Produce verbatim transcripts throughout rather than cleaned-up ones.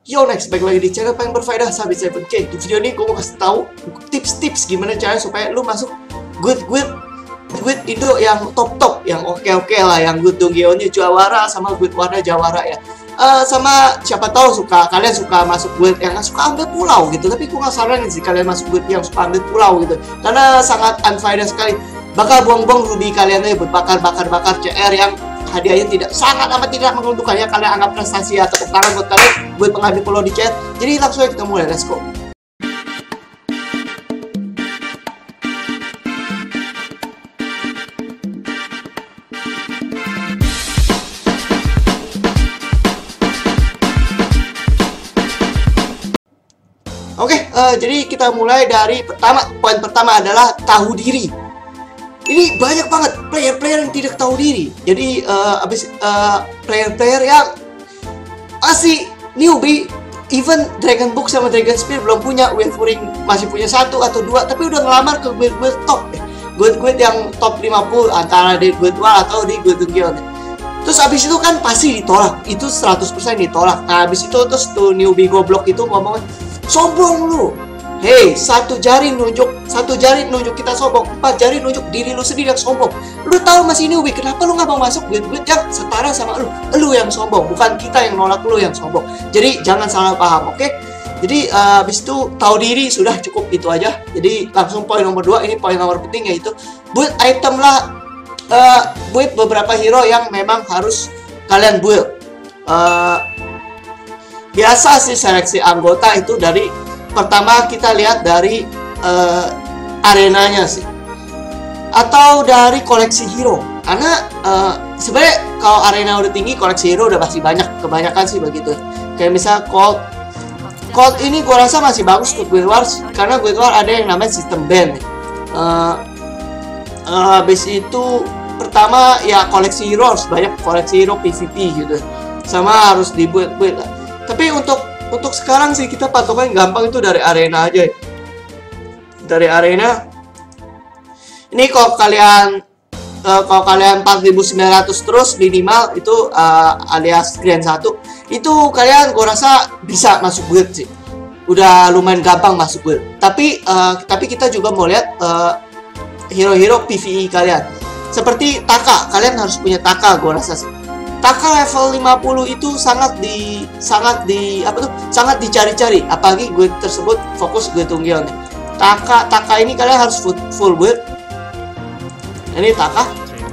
Yo next, balik lagi di channel paling berfaedah Sabit tujuh K. Di video ini gue mau kasih tahu tips-tips gimana cara supaya lu masuk good good good Indo yang top-top, yang oke-oke lah, yang good Donggyeonnya Jawara sama good warna Jawara ya. Uh, sama siapa tahu suka kalian suka masuk good yang suka ambil pulau gitu, tapi gue nggak saranin sih kalian masuk good yang suka ambil pulau gitu, karena sangat unfaedah sekali. Bakal buang-buang ruby kalian aja buat bakar-bakar-bakar C R yang hadiahnya tidak sangat amat tidak menguntungkan ya. Kalian anggap prestasi atau tepuk tangan buat kalian buat pengambil pulau di chat. Jadi langsung aja kita mulai, let's go. Oke, okay, uh, jadi kita mulai dari pertama. Poin pertama adalah tahu diri. Ini banyak banget player-player yang tidak tahu diri. Jadi uh, abis player-player uh, yang masih newbie, even Dragon Book sama Dragon Spear belum punya, Wavering masih punya satu atau dua, tapi udah ngelamar ke guild-guild top, guild-guild yang top lima puluh antara di Guild War atau di Guild Donggyeon. Terus abis itu kan pasti ditolak, itu seratus persen ditolak. Nah abis itu terus tuh newbie goblok itu ngomong, sombong lu. Hei, satu jari nunjuk, satu jari nunjuk kita sombong, empat jari nunjuk diri lu sendiri yang sombong. Lu tahu masih newbie, kenapa lu nggak mau masuk guild-guild yang setara sama lu? Lu yang sombong, bukan kita yang nolak lu yang sombong. Jadi jangan salah paham, oke? Okay? Jadi uh, habis itu tahu diri sudah cukup itu aja. Jadi langsung poin nomor dua, ini poin nomor penting yaitu build item lah, uh, build beberapa hero yang memang harus kalian build. Uh, biasa sih seleksi anggota itu dari pertama kita lihat dari uh, arenanya sih, atau dari koleksi hero. Karena uh, sebenarnya kalau arena udah tinggi, koleksi hero udah pasti banyak, kebanyakan sih begitu. Kayak misal Colt, Colt ini gua rasa masih bagus untuk Guild Wars, karena Guild Wars ada yang namanya sistem band. Uh, uh, habis itu pertama ya koleksi hero harus banyak, koleksi hero P V P gitu, sama harus dibuat-buat. Tapi untuk Untuk sekarang sih kita patokan gampang itu dari arena aja ya. Dari arena ini kalau kalian uh, kalau kalian empat ribu sembilan ratus terus minimal itu uh, alias grand satu, itu kalian gua rasa bisa masuk guild sih. Udah lumayan gampang masuk guild. Tapi uh, tapi kita juga mau lihat hero-hero uh, P V E kalian. Seperti Taka, kalian harus punya Taka gua rasa sih. Taka level lima puluh itu sangat di sangat di apa tuh sangat dicari-cari, apalagi gue tersebut fokus gue Donggyeon. Taka Taka ini kalian harus full, full build. Ini Taka.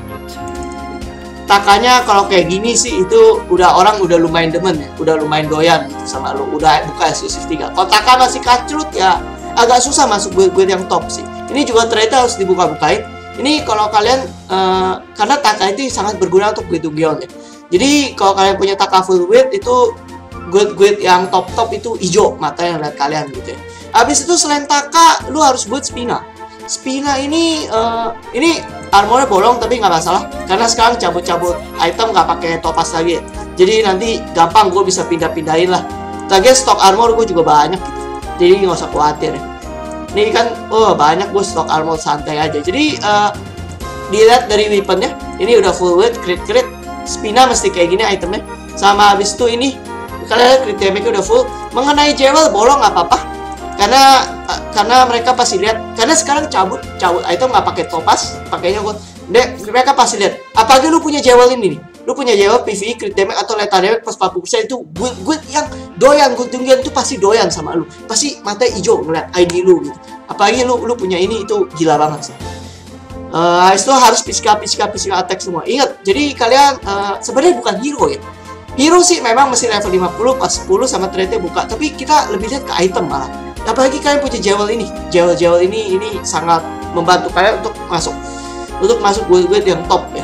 Takanya kalau kayak gini sih itu udah orang udah lumayan demen ya, udah lumayan doyan gitu sama lu, udah buka eksklusif tiga. Kalau Taka masih kacrut ya agak susah masuk guild-guild yang top sih. Ini juga ternyata harus dibuka-bukain. Ini kalau kalian uh, karena Taka itu sangat berguna untuk guild Donggyeon ya. Jadi kalau kalian punya Taka full build itu guild-guild yang top-top itu hijau mata yang lihat kalian gitu ya. Habis itu selain Taka lu harus buat Spina. Spina ini uh, ini armornya bolong tapi nggak masalah, karena sekarang cabut-cabut item nggak pakai topas lagi ya. Jadi nanti gampang gue bisa pindah-pindahin lah. Lagi stok armor gue juga banyak gitu, jadi nggak usah khawatir ya. Ini kan oh banyak gue stok armor santai aja. Jadi uh, dilihat dari weaponnya ini udah full build, crit-crit. Spina mesti kayak gini itemnya. Sama habis itu ini kalian crit damage udah full. Mengenai jewel bolong nggak apa-apa, karena uh, karena mereka pasti lihat, karena sekarang cabut cabut item nggak pakai topas, pakainya gue deh, mereka pasti lihat. Apalagi lu punya jewel ini nih, lu punya jewel P V E crit damage atau lethal damage plus empat puluh persen, itu gue gue yang doyan gue Donggyeon itu pasti doyan sama lu, pasti mata hijau ngeliat I D lu gitu. Apalagi lu lu punya ini, itu gila banget sih. Uh, itu harus physical, physical, physical attack semua. Ingat, jadi kalian uh, sebenarnya bukan hero ya. Hero sih memang mesti level lima puluh, pas sepuluh sama trade buka. Tapi kita lebih lihat ke item malah. Apalagi kalian punya jewel ini. Jewel-jewel ini ini sangat membantu kalian untuk masuk untuk masuk guild-guild yang top ya.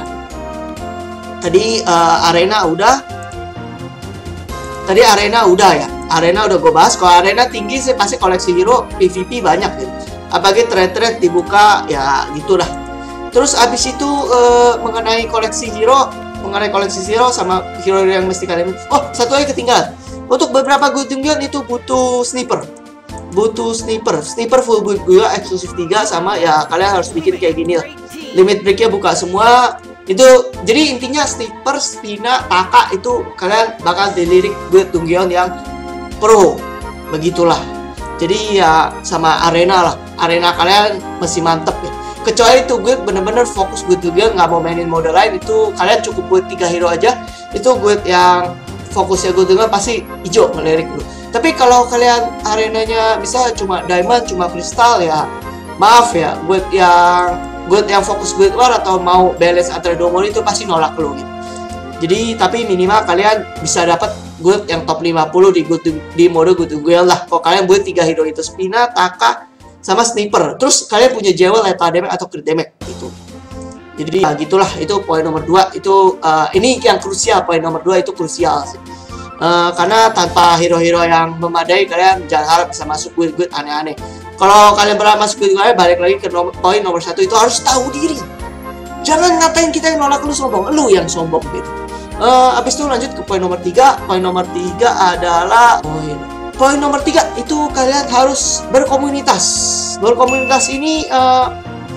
Tadi uh, arena udah. Tadi arena udah ya. Arena udah gue bahas. Kalau arena tinggi sih pasti koleksi hero P V P banyak gitu. Apalagi trade-trade dibuka ya gitu dah. Terus abis itu uh, mengenai koleksi hero, mengenai koleksi hero sama hero yang mesti kalian. Oh, satu lagi ketinggalan. Untuk beberapa guild Donggyeon itu butuh sniper, butuh sniper, sniper full build gue eksklusif tiga, sama ya kalian harus bikin kayak gini lah. Limit breaknya buka semua. Itu jadi intinya sniper, Spina, Taka itu kalian bakal dilirik guild Donggyeon yang pro. Begitulah. Jadi ya sama arena lah. Arena kalian masih mantep ya. Kecuali itu guild bener-bener fokus guild juga, nggak mau mainin mode lain, itu kalian cukup buat tiga hero aja. Itu guild yang fokusnya guild juga pasti hijau melirik dulu. Tapi kalau kalian arenanya bisa cuma diamond, cuma kristal ya maaf ya, guild yang guild yang fokus guild war atau mau balance antara dua mode itu pasti nolak lu gitu. Jadi tapi minimal kalian bisa dapat guild yang top lima puluh di guild, di mode guild guild lah. Kalau kalian buat tiga hero itu Spina, Taka, sama sniper, terus kalian punya jewel, lethal damage atau crit damage gitu. Jadi ya gitulah, itu poin nomor dua. Itu uh, ini yang krusial, poin nomor dua itu krusial sih. Uh, karena tanpa hero-hero yang memadai kalian jangan harap bisa masuk guild-guild aneh-aneh. Kalau kalian pernah masuk guild-guild, balik lagi ke nomor, poin nomor satu itu harus tahu diri. Jangan ngatain kita yang nolak lu sombong, lu yang sombong gitu. Uh, abis itu lanjut ke poin nomor tiga. Poin nomor tiga adalah poin Poin nomor tiga itu kalian harus berkomunitas. Berkomunitas ini uh,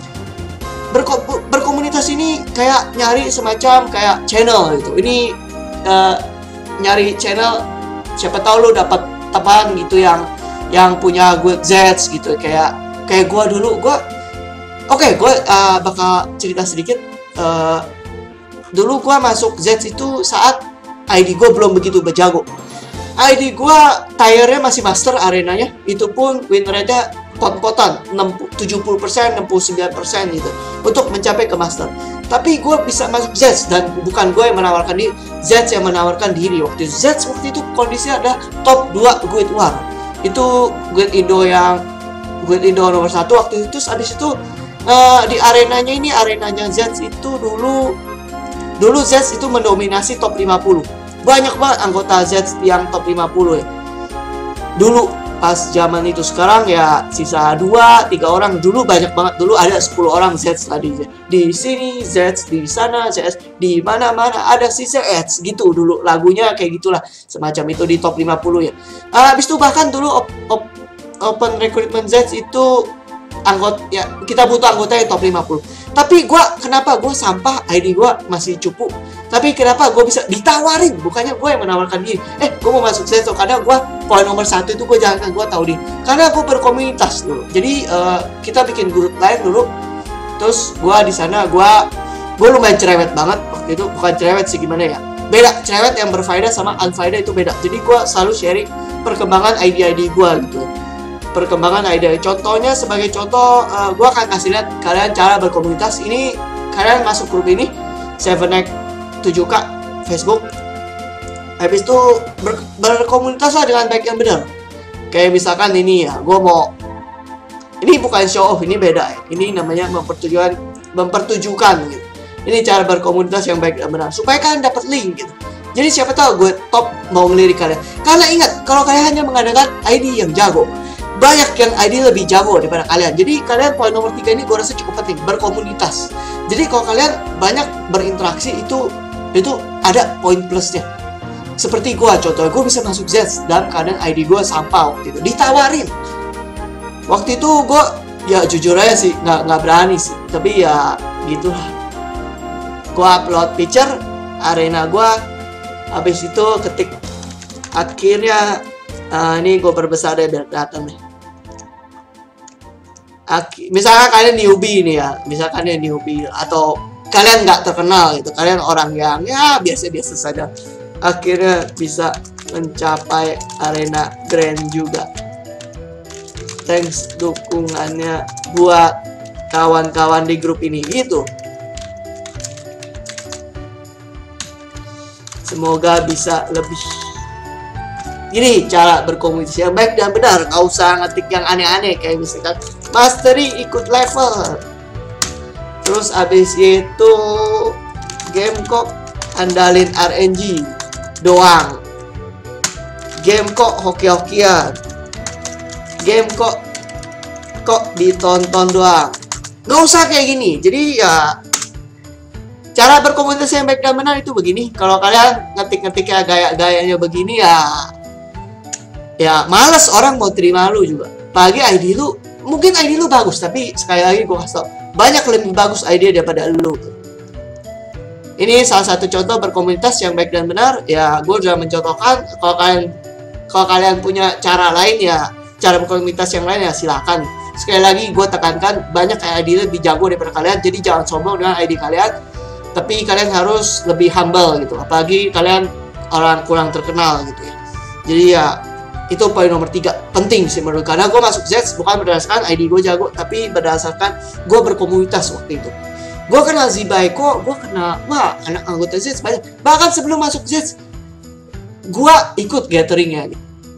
berko berkomunitas ini kayak nyari semacam kayak channel gitu. Ini uh, nyari channel, siapa tahu lu dapat teman gitu yang yang punya guild Z gitu, kayak kayak gua dulu. Gua oke, okay, gua uh, bakal cerita sedikit. Uh, dulu gua masuk Z itu saat I D gua belum begitu berjago. I D gua tire-nya masih master arenanya, itu pun win rate-nya pot-potan tujuh puluh persen, enam puluh sembilan persen gitu untuk mencapai ke master. Tapi gue bisa masuk Z dan bukan gue yang menawarkan diri, Z yang menawarkan diri. Waktu itu Z waktu itu kondisinya ada top dua guild war. Itu guild Indo yang guild Indo nomor satu waktu itu. Habis itu uh, di arenanya ini, arenanya Z itu dulu dulu Z itu mendominasi top lima puluh. Banyak banget anggota Z yang top lima puluh ya. Dulu pas zaman itu, sekarang ya sisa dua tiga orang. Dulu banyak banget, dulu ada sepuluh orang Z tadi. Di sini Z, di sana Z, di mana-mana ada si Z gitu dulu. Lagunya kayak gitulah, semacam itu di top lima puluh ya. Uh, habis itu bahkan dulu op, op, open recruitment Z itu anggota ya, kita butuh anggota yang top lima puluh. Tapi gua kenapa gua sampah, I D gua masih cupu. Tapi kenapa gue bisa ditawarin? Bukannya gue yang menawarkan diri. Eh, gue mau masuk Zenso karena gue poin nomor satu itu gue jangan gue tahu diri. Karena gue berkomunitas dulu. Jadi uh, kita bikin grup lain dulu. Terus gue di sana gue gue lumayan cerewet banget waktu itu. Bukan cerewet sih, gimana ya? Beda, cerewet yang berfaedah sama unfaedah itu beda. Jadi gue selalu sharing perkembangan I D I D gue gitu. Perkembangan I D. Contohnya sebagai contoh, uh, gue akan kasih lihat kalian cara berkomunitas. Ini kalian masuk grup ini tujuh X tujuh K Facebook. Habis itu ber, berkomunitas lah dengan baik yang benar. Kayak misalkan ini ya, gue mau, ini bukan show off, ini beda ya. Ini namanya mempertujukan, mempertujukan gitu. Ini cara berkomunitas yang baik dan benar supaya kalian dapat link gitu. Jadi siapa tahu gue top mau ngelirik kalian. Karena ingat, kalau kalian hanya mengandalkan I D yang jago, banyak yang I D lebih jago daripada kalian. Jadi kalian poin nomor tiga ini gue rasa cukup penting, berkomunitas. Jadi kalau kalian banyak berinteraksi itu itu ada poin plusnya. Seperti gue, contohnya gue bisa masuk Z dan kadang I D gue sampah waktu itu, ditawarin. Waktu itu gue ya jujur aja sih nggak nggak berani sih, tapi ya gitulah. Gue upload picture arena gue, habis itu ketik akhirnya uh, ini gue perbesar deh biar kelihatan nih. Ak misalkan kalian newbie nih ya, misalkan kalian newbie atau kalian nggak terkenal gitu, kalian orang yang ya biasa-biasa saja, akhirnya bisa mencapai arena grand juga. Thanks dukungannya buat kawan-kawan di grup ini gitu. Semoga bisa lebih. Ini cara berkomunikasi yang baik dan benar, nggak usah ngetik yang aneh-aneh kayak misalkan mastery ikut level. Terus abis itu game kok andalin R N G doang. Game kok hoki-hokian. Game kok kok ditonton doang. Nggak usah kayak gini. Jadi ya cara berkomunikasi yang baik dan benar itu begini. Kalau kalian ngetik-ngetiknya gaya-gayanya begini ya ya males orang mau terima lu juga. Pagi I D lu, mungkin I D lu bagus, tapi sekali lagi gue kasih tau, banyak lebih bagus I D daripada lu. Ini salah satu contoh berkomunitas yang baik dan benar. Ya gue sudah mencontohkan. Kalau kalian kalau kalian punya cara lain ya, cara berkomunitas yang lain ya silakan. Sekali lagi gue tekankan, banyak I D lebih jago daripada kalian, jadi jangan sombong dengan I D kalian. Tapi kalian harus lebih humble gitu, apalagi kalian orang kurang terkenal gitu ya. Jadi ya itu poin nomor tiga, penting sih menurut, karena gue masuk Zeds bukan berdasarkan I D gue jago, tapi berdasarkan gue berkomunitas waktu itu. Gue kenal Zibaiko, gue kenal, wah anak anggota Zeds banyak. Bahkan sebelum masuk Zeds, gue ikut gatheringnya.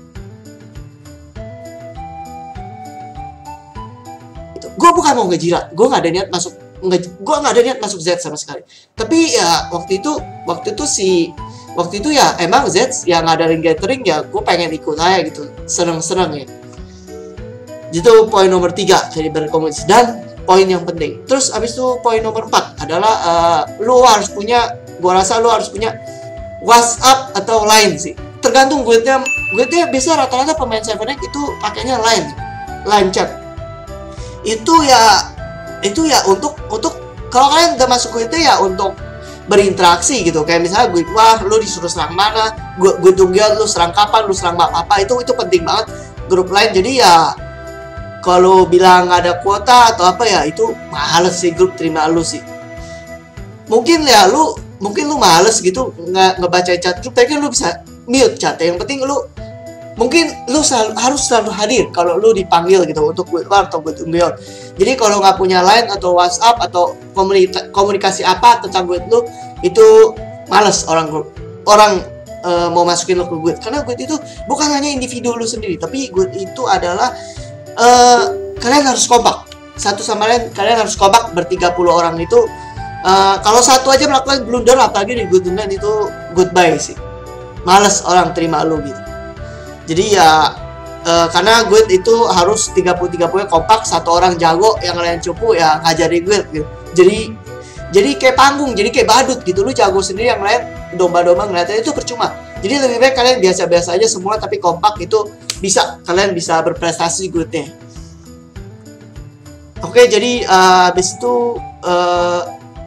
Gitu. Gue bukan mau ngejilat, gue nggak ada niat masuk, gue nggak ada niat masuk Zeds sama sekali. Tapi ya waktu itu, waktu itu si Waktu itu ya emang Zeds yang ngadain gathering ya gue pengen ikut aja gitu, seneng-seneng ya. Itu poin nomor tiga, jadi berkomunitas. Dan poin yang penting, terus abis itu poin nomor empat adalah uh, lu harus punya, gue rasa lu harus punya WhatsApp atau Line sih, tergantung guildnya. Guildnya biasa rata-rata pemain seven X itu pakainya Line, Line chat. Itu ya, itu ya untuk untuk kalau kalian udah masuk guildnya ya untuk berinteraksi gitu, kayak misalnya gue, wah lu disuruh serang mana, gue gue tungguin lu serang kapan, lu serang apa, itu itu penting banget grup lain. Jadi ya kalau bilang nggak ada kuota atau apa ya itu males sih grup terima lu sih. Mungkin ya lu mungkin lu males gitu nggak ngebaca chat grup, tapi kan lu bisa mute chat. Yang penting lu mungkin lu selalu, harus selalu hadir kalau lu dipanggil gitu untuk gue atau gue tungguin. Jadi kalau nggak punya Line atau WhatsApp atau komunikasi apa tentang gue lu, itu males orang orang uh, mau masukin lu ke gue, karena gue itu bukan hanya individu lu sendiri, tapi gue itu adalah uh, kalian harus kompak satu sama lain. Kalian harus kompak bertiga puluh orang itu. Uh, kalau satu aja melakukan blunder apalagi di gue tungguin, itu goodbye sih, males orang terima lu gitu. Jadi ya uh, karena guild itu harus tiga puluh tiga puluh kompak, satu orang jago yang lain cupu ya ngajarin guild gitu. Jadi jadi kayak panggung, jadi kayak badut gitu, lu jago sendiri yang lain domba-domba ngeliatnya itu percuma. Jadi lebih baik kalian biasa-biasa aja semua tapi kompak, itu bisa kalian bisa berprestasi guildnya. Oke, jadi uh, habis itu uh,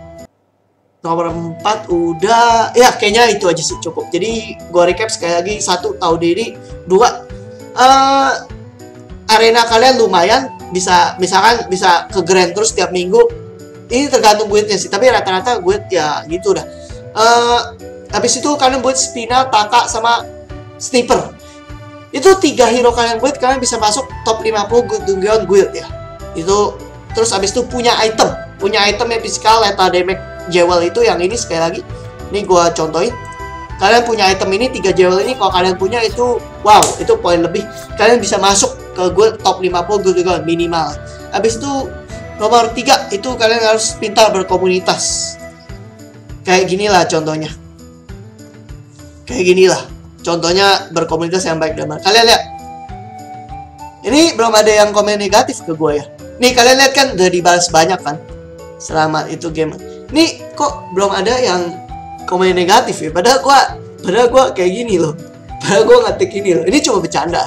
nomor empat udah, ya kayaknya itu aja sih cukup. Jadi gua recap sekali lagi, satu, tahu diri. Dua, uh, arena kalian lumayan, bisa misalkan bisa ke grand terus tiap minggu. Ini tergantung guildnya sih, tapi rata-rata guild ya gitu udah. Uh, habis itu kalian buat Spina, Taka, sama Sniper. Itu tiga hero kalian buat, kalian bisa masuk top lima puluh Dungeon guild ya. Itu terus habis itu punya item, punya item yang physical, lethal damage, jewel itu yang ini sekali lagi. Ini gua contohin. Kalian punya item ini, tiga jewel ini kalau kalian punya itu wow, itu poin lebih. Kalian bisa masuk ke guild top lima puluh Dungeon minimal. Habis itu nomor tiga itu kalian harus pintar berkomunitas. Kayak ginilah contohnya. Kayak ginilah contohnya berkomunitas yang baik dan benar. Kalian lihat. Ini belum ada yang komen negatif ke gue ya. Nih kalian lihat kan udah dibalas banyak kan. Selamat itu game. Nih kok belum ada yang komen negatif ya. Padahal gue padahal gue kayak gini loh. Padahal gue ngetik ini loh. Ini cuma bercanda.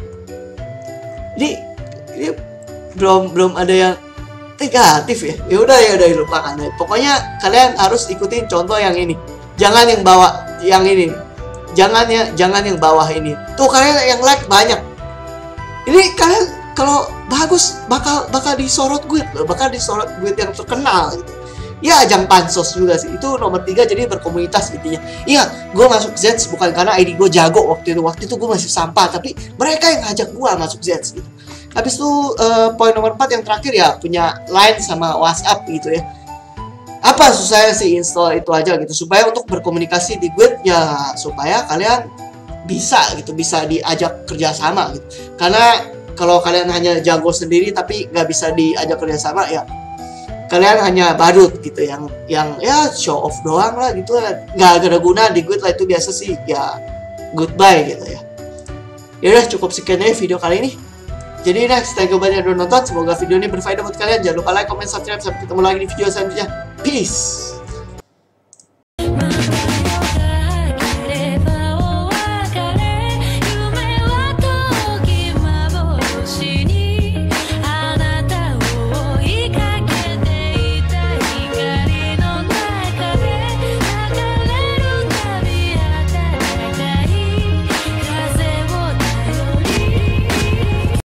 Ini ini belum belum ada yang negatif ya. Ya udah ya udah lupakan deh. Pokoknya kalian harus ikutin contoh yang ini. Jangan yang bawah yang ini. Jangan ya, jangan yang bawah ini. Tuh kalian yang like banyak. Ini kalian kalau bagus bakal bakal disorot guild loh, bakal disorot guild yang terkenal gitu. Ya ajang pansos juga sih. Itu nomor tiga, jadi berkomunitas intinya. Iya, gue masuk Zeds bukan karena I D gue jago waktu itu. Waktu itu gue masih sampah, tapi mereka yang ngajak gue masuk Zeds gitu. Habis itu uh, poin nomor empat yang terakhir ya punya Line sama WhatsApp gitu ya. Apa susahnya sih install itu aja gitu, supaya untuk berkomunikasi di guild ya, supaya kalian bisa gitu, bisa diajak kerjasama gitu. Karena kalau kalian hanya jago sendiri tapi nggak bisa diajak kerjasama ya kalian hanya badut gitu, yang yang ya show off doang lah gitu, nggak ada guna di guild lah. Itu biasa sih ya, goodbye gitu ya. Ya udah cukup sekian aja video kali ini. Jadi next, thank you banyak udah nonton. Semoga video ini berfaedah buat kalian. Jangan lupa like, comment, subscribe. Sampai ketemu lagi di video selanjutnya. Peace.